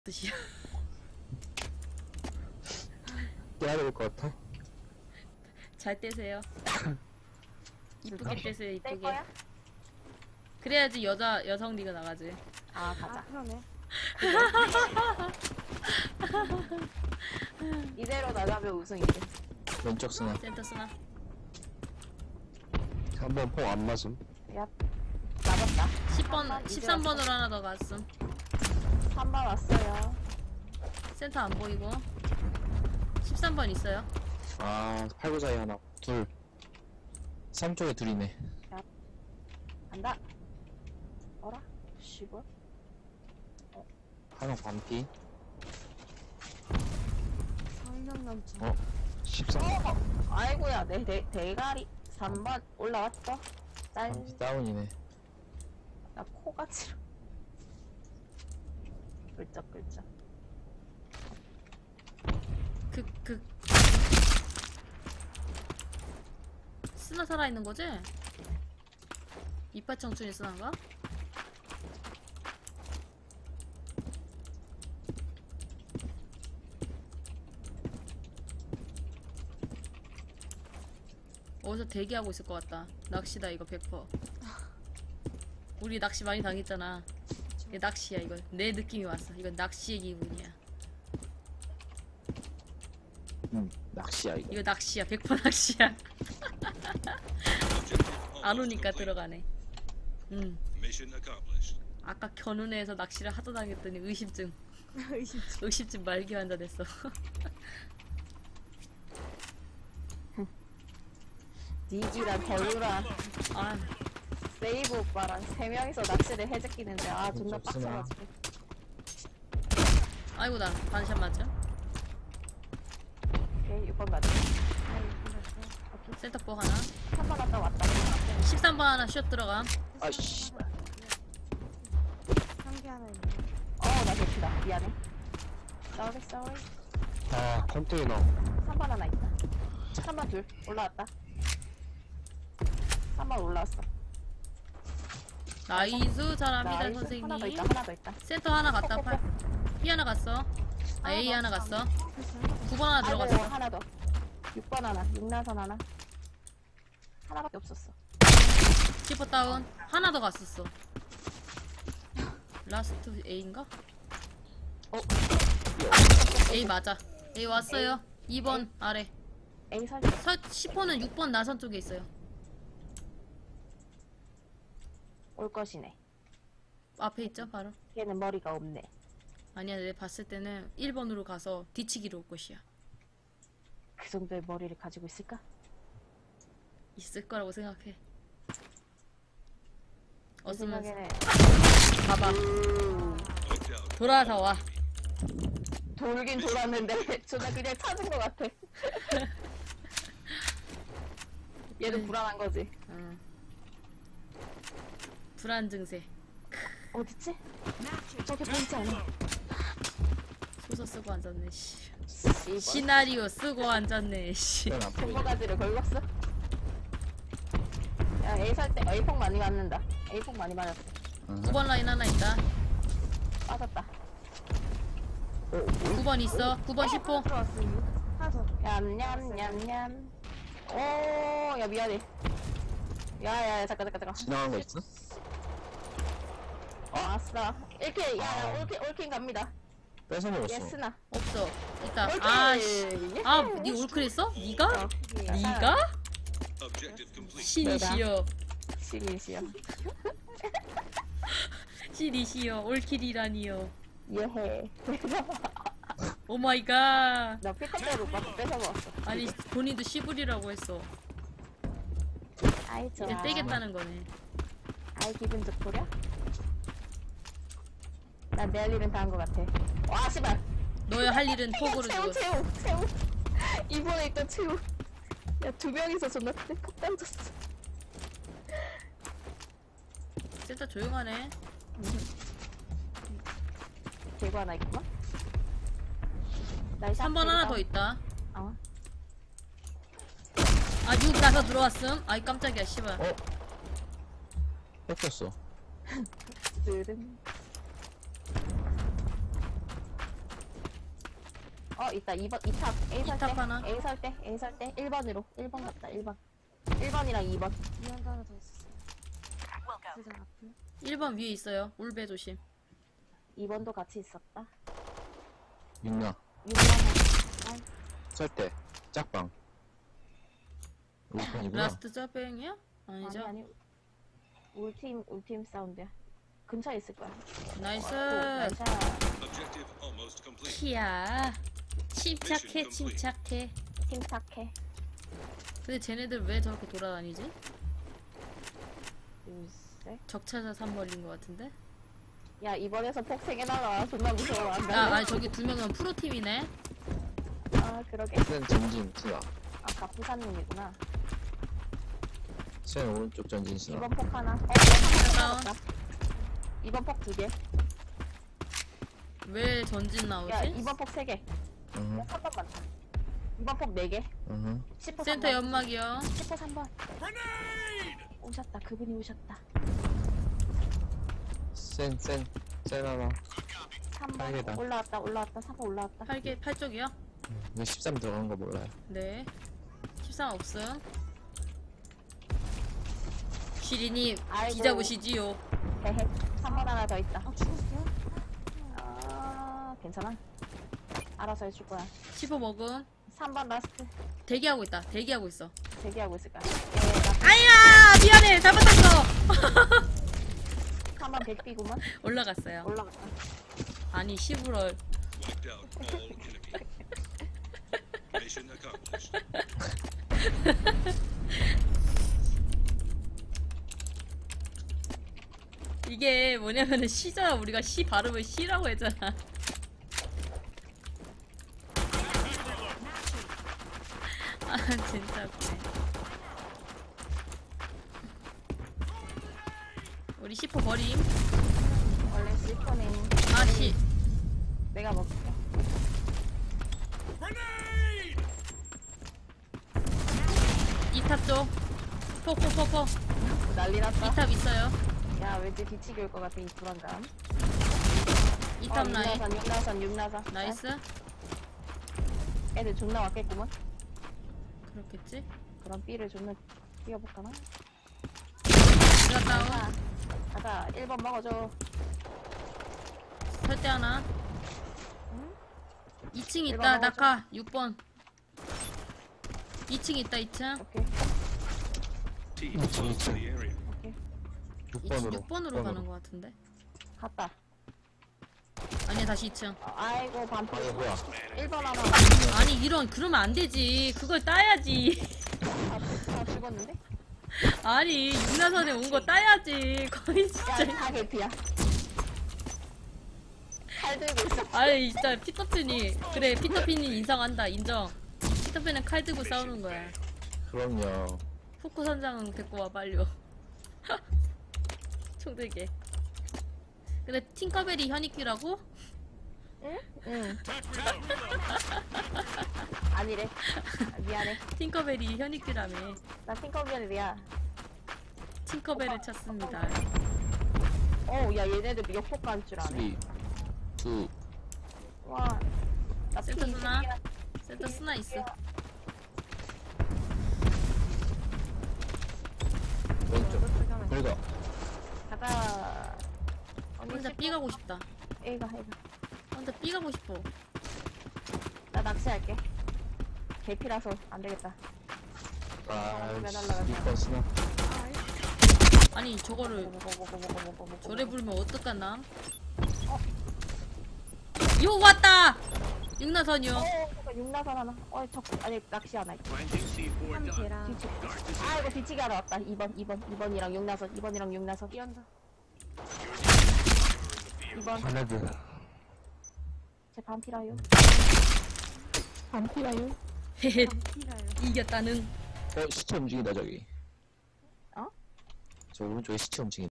뜻이야. 떼야 될 것 같아. 잘 떼세요. 이쁘게 떼세요. 뗄 이쁘게. 거야? 그래야지 여성 리가 나가지. 아, 가자. 그러네. 이대로 나가면 우승이지. 왼쪽 쓰나. 센터 쓰나? 3번 포 안 맞음. 야, 맞았다. 10번, 13번으로 하나 더 갔음. 3번 왔어요. 센터 안 보이고. 13번 있어요. 아, 8구 사이 하나. 둘. 3쪽에 둘이네. 간다. 어라? 씨발. 하나 반피. 성령 남자. 어? 13. 아이고야, 내 대가리. 3번 올라왔어. 짤. 반피 다운이네. 나 코가 지러. 끌쩍끌쩍. 쓰나 살아있는 거지? 이빨 청춘이 쓰나인가? 어디서 대기하고 있을 것 같다. 낚시다 이거 100%. 우리 낚시 많이 당했잖아. 이게 낚시야 이거. 내 느낌이 왔어. 이건 낚시의 기분이야. 낚시야, 이거. 이거 낚시야. 100% 낚시야. 안 오니까 들어가네. 아까 견운에서 낚시를 하도 당했더니 의심증 의심증 말기 환자됐어. 니지랑 덜루랑 아, 세이브 오빠랑 3명이서 낚시를 해제끼는데 아 존나 좀 쓰나? 빡쳐가지고. 아이고 나 반샷 맞아. 오케이 6번 맞아. 센터포 하나. 3번 왔다 왔다. 13번 하나 슛 들어감. 아씨. 한개 하나 있네. 나 대피다. 미안해. sorry. 아, 컨테이너. 3번 하나 있다. 3번 둘 올라왔다. 3번 올라왔어. 나이스 잘합니다 나이스. 선생님. 하나 더 있다. 하나 더 있다. 센터 하나 갔다. B 하나 갔어. 아, A 하나 갔어. 9번 하나 아이고 들어갔어. 하나 더. 6번 하나. 6나선 하나. 하나밖에 없었어. 키퍼 다운. 하나 더 갔었어. 라스트 A인가? A 맞아. A 왔어요. 2번 아래. A 설정. 10호는 6번 나선 쪽에 있어요. 올 것이네. 앞에 있죠 바로. 걔는 머리가 없네. 아니야 내 봤을 때는 1번으로 가서 뒤치기로 올 것이야. 그 정도의 머리를 가지고 있을까? 있을 거라고 생각해. 내 없으면 생각에는 봐봐. 돌아서 와. 돌긴 돌았는데 존나 그냥 찾은 것 같아. 얘는 불안한 거지. 응. 불안 증세. 어딨지? 저기 보이지 않아. 소설 쓰고 앉았네. 씨. 이번 시나리오 쓰고 앉았네. 씨. 이건 안 보이네. 손바가지를 걸었어. 야 A 살 때 A폭 많이 맞는다. A폭 많이 맞았어. 9번 라인 하나 있다. 빠졌다. 9번 있어. 9번 10호. 들어왔어. 이거. 하나 더. 냠냠냠냠. 오, 야 미안해. 야야야 잠깐. 지나간 거 있어? 아싸. 1킬 야 올킬 갑니다. 뺏어 먹었어. 예스나. 없어. 있다. 올킬. 아씨. 아, 니 올클 했어? 니가? 니가? 신이시여. 시리시여. 신이시여. 올킬이라니요. 예해. 오 마이 갓. 나 피카츄로 오빠 뺏어 먹었어. 아니 본인도 시불이라고 했어. 아이 좋아. 이제 떼겠다는 거네. 아이 기분 좋구려? 난 내 할 일은 다 한 것 같아. 와 씨발. 너의 할 일은 폭으로 채우 죽었어. 채우. 이번에 있던 채우. 야 2명이서 존나 폭 던졌어. 진짜 조용하네. 개구 하나 있구만. 3번 하나 더 있다. 어. 아, 6 나서 들어왔음. 아이 깜짝이야 씨발. 뺏겼어. 뜨든. 있다. 2번, 2탑. A 설 이탑 때. 하나. A 설 때. A 설 때. 1번으로. 1번 갔다. 1번. 1번이랑 2번. 미안도 하나 더 있었어. 세상 앞을. 1번 위에 있어요. 울배 조심. 2번도 같이 있었다. 육나 6번. 설대 짝방 우리 편이구나. 라스트 짜뱅이야? 아니죠? 아니. 울팀 사운드야. 근처에 있을 거야. 나이스. 나이스. Objective almost complete. 키야. 침착해, 침착해. 침착해. 근데 쟤네들 왜 저렇게 돌아다니지? 글쎄. 적차자 3벌린 것 같은데? 야, 이번에서 폭 3개 나가. 존나 무서워. 안 아, 갈래? 아니 저기 두 명은 프로팀이네. 아, 그러게. 센 전진 스나. 아까 부산님이구나. 센 오른쪽 전진 스나. 2번 폭 하나. 다운. 2번 폭 2개. 왜 전진 나오지? 야, 2번 폭 3개. 응. 3번 많다. 2번 폭 4개. 응. 10호 센터 3번. 연막이요. 10호 3번. 오셨다. 그분이 오셨다. 센 하나. 3번. 빨개다. 올라왔다. 3번 올라왔다. 8쪽이요? 이거 13 들어간 거 몰라요. 네. 13 없음. 시리님, 아이고. 기잡으시지요. 헤헤. 3번 하나 더 있다. 아, 죽었어요? 아, 괜찮아. 알아서 해줄 거야. 15 먹음. 3번 라스트. 대기하고 있다. 대기하고 있어. 대기하고 있을 거야. 예, 아야! 미안해! 잘못했어! 3번 100비구만. 올라갔어요. 올라갔다. 아니, 11월. Wiped out all enemy. Mission accomplished. 이게 뭐냐면은 시잖아. 우리가 시 발음을 시라고 했잖아. 아, 진짜 웃기네. 우리 10호 버림. 원래 실폰은 아, 시. 내가 먹을게. 이탑 쪽. 폭. 난리 났다. 이탑 있어요. 야, 왠지 뒤치기 올 것 같아, 이 불안감. 이탑 라인. 6나선. 나이스. 애들 존나 왔겠구먼. 그렇겠지? 그럼 B를 존나 뛰어볼까나? 이거 다운. 가자, 1번 먹어줘. 설대 하나. 응? 2층 일번 있다. 먹어줘. 낙하. 6번. 2층 있다. 2층. 오케이. Team close to the area. 6번으로. 6번으로 가는 것 같은데. 갔다. 아니야, 다시 2층. 아이고, 반피. 아니 뭐야. 1번 하나. 아니, 그러면 안 되지. 그걸 따야지. 다 죽었는데? 아니, 육나선에 온 거 따야지. 거의 야, 진짜. 다 개피야. 칼 들고 있어. 아니, 진짜 피터팬이. 그래, 피터팬이 인정한다. 인정. 피터팬은 칼 들고 싸우는 거야. 그럼요. 후쿠 선장은 데리고 와, 빨리. 총 들게. 근데 팅커벨이 현이큐라고? 응. 아니래. 미안해. 팅커벨이 현이큐라며. 나 팅커벨이야. 팅커벨을 찾습니다. 어우, 야, 얘네들 역폭 갈 줄 아네. 3, 2, 와. 나 센터 피 쓰나? 20이야. 센터 쓰나 있어. 왼쪽. 긁어. 가자. 언니 혼자 B 가고 싶다. A가. 혼자 B 가고 싶어. 나 낚시할게. 개피라서 안 되겠다. 아, 날라갔다. 6번 스나. 아니, 저거를 저래 부르면 어떡하나? 요 왔다! 육나선이요. 잠깐 6나선 하나. 아니 낚시 하나. Planting C4 한 done. 개랑 뒤치. 아이고 뒤치기 하나 왔다. 2번이랑 6나선. 2번이랑 6나선. 뛰어온다. 2번. 하나들. 제 반피라요. 반피라요. 헤헤, 피라요. 이겼다는. 시체 움직인다 저기. 어? 저 오른쪽에 시체 움직인다.